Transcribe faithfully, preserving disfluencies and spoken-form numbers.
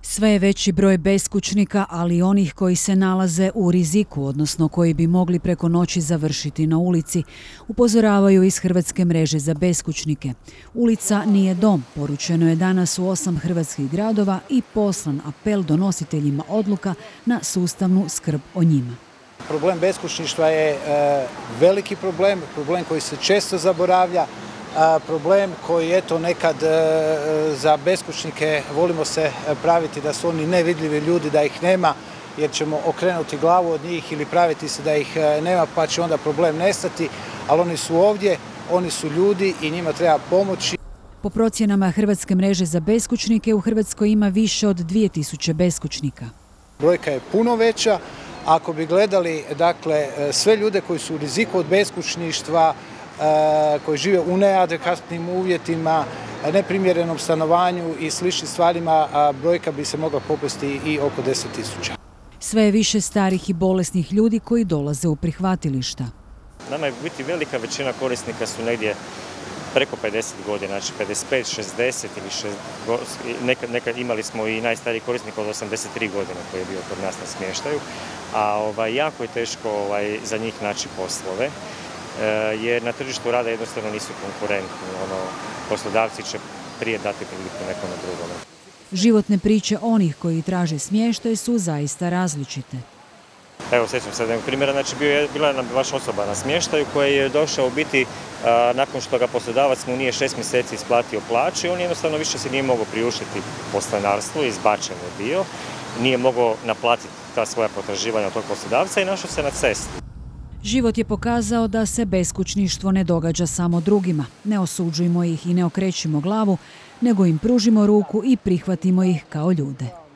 Sve je veći broj beskućnika, ali i onih koji se nalaze u riziku, odnosno koji bi mogli preko noći završiti na ulici, upozoravaju iz Hrvatske mreže za beskućnike. Ulica nije dom, poručeno je danas u osam hrvatskih gradova i poslan apel donositeljima odluka na sustavnu skrb o njima. Problem beskućništva je e, veliki problem, problem koji se često zaboravlja, a, problem koji eto nekad e, za beskućnike volimo se praviti da su oni nevidljivi ljudi, da ih nema, jer ćemo okrenuti glavu od njih ili praviti se da ih nema pa će onda problem nestati, ali oni su ovdje, oni su ljudi i njima treba pomoći. Po procjenama Hrvatske mreže za beskućnike u Hrvatskoj ima više od dvije tisuće beskućnika. Brojka je puno veća. Ako bi gledali dakle, sve ljude koji su u riziku od beskućništva, koji žive u neadekvatnim uvjetima, neprimjerenom stanovanju i sličnim stvarima, brojka bi se mogla popesti i oko deset tisuća. Sve je više starih i bolesnih ljudi koji dolaze u prihvatilišta. Nama je biti velika većina korisnika su negdje preko pedeset godina, znači pedeset pet, šezdeset ili šezdeset, nekad, nekad imali smo i najstariji korisnik od osamdeset tri godine koji je bio kod nas na smještaju, a ovaj, jako je teško ovaj, za njih naći poslove, e, jer na tržištu rada jednostavno nisu konkurentni, ono, poslodavci će prije dati priliku nekome drugome. Životne priče onih koji traže smještaj su zaista različite. Evo, sjećam se jednog primjera, znači bio je, bila je nam vaša osoba na smještaju koji je došao u biti a, nakon što ga poslodavac mu nije šest mjeseci isplatio plaću i on jednostavno više se nije mogao priuštiti podstanarstvo, izbačen je bio, nije mogao naplatiti ta svoja potraživanja od tog poslodavca i našao se na cesti. Život je pokazao da se beskućništvo ne događa samo drugima. Ne osuđujmo ih i ne okrećimo glavu, nego im pružimo ruku i prihvatimo ih kao ljude.